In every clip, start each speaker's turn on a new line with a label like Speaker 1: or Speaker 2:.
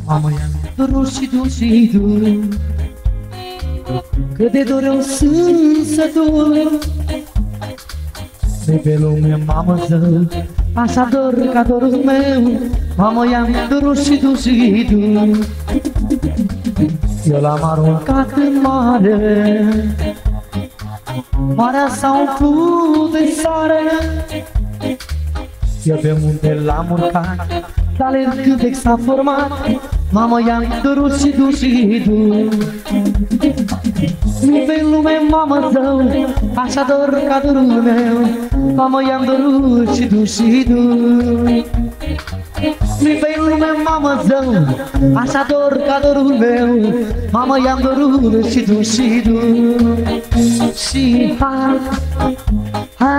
Speaker 1: Mamă, i-am durut și tu și tu, cât de dor eu sunt să dur. De pe lume, mamă, zău, așa dor ca dorul meu. Mamă, i-am durut și tu și tu, eu l-am aruncat în mare. Marea s-a umplut de sare, eu pe munte l-am urcat, dar el cântec s-a format. Mamă, i-am durut și tu și tu, nu pe lume, mamă, zău, așa dor ca dorul meu. Mamă, i-am durut și tu și tu, nu pe lume, mamă, zău, așa dor ca dorul meu. Mamă, i-am durut și tu și tu. Și ha, ha,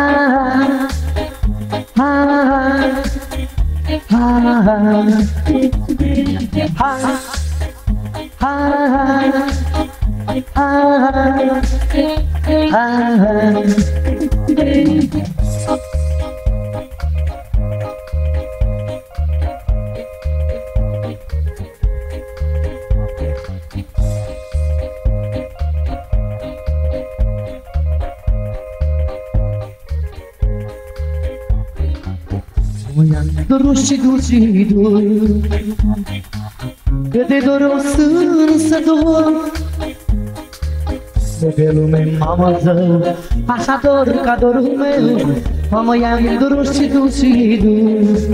Speaker 1: ha, ha, ha, ha, ha. I-am durut și tu și tu, cât de dor eu sunt să dor. De pe lume, mamă, zău, așa dor ca dorul meu. Mamă, i-am durut și tu și tu,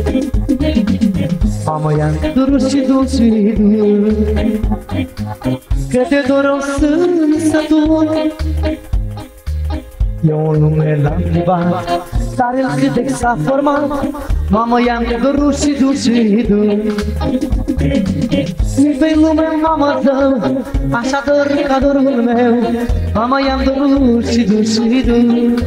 Speaker 1: mamă, i-am durut și tu și tu, cât de dor eu sunt să dor. Eu în lume l-am iubat, dar el cântec s-a format. Mamă, i-am durut și tu și tu, nu pe lume, mamă, zău, așa dor ca dorul meu. Mamă, i-am durut și tu și tu,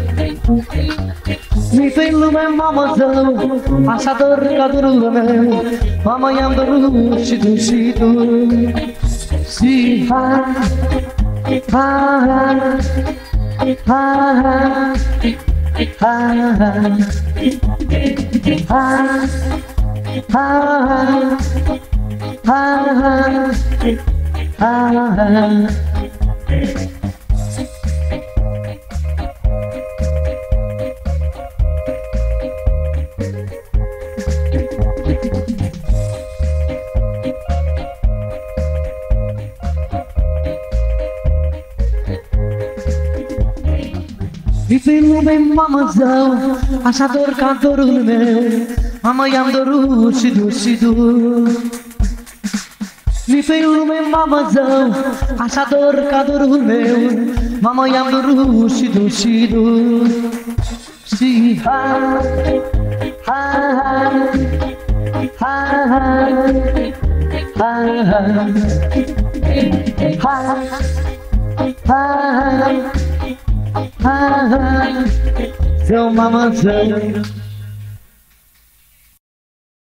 Speaker 1: nu pe lume, mamă, zău, așa dor ca dorul meu. Mamă, i-am durut și tu și tu. Și ha, ha, ha, ha, pe lume, mamă, zău, așa dor ca dorul meu. Mamă, i-am durut și tu și tu, nu pe lume, mamă, zău, așa dor ca dorul meu. Mamă, i-am durut și tu și tu. Și ha, ha, ha, ha, ha, ha, ha, ha, zău, mamă, zău.